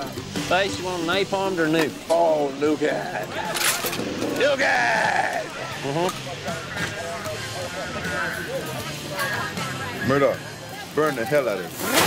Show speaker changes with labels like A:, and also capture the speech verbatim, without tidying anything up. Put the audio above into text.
A: Face, you want them napalmed or nuked?
B: Oh, Nuked. Nuked!
A: Mm-hmm.
C: Murdoch, burn the hell out of him.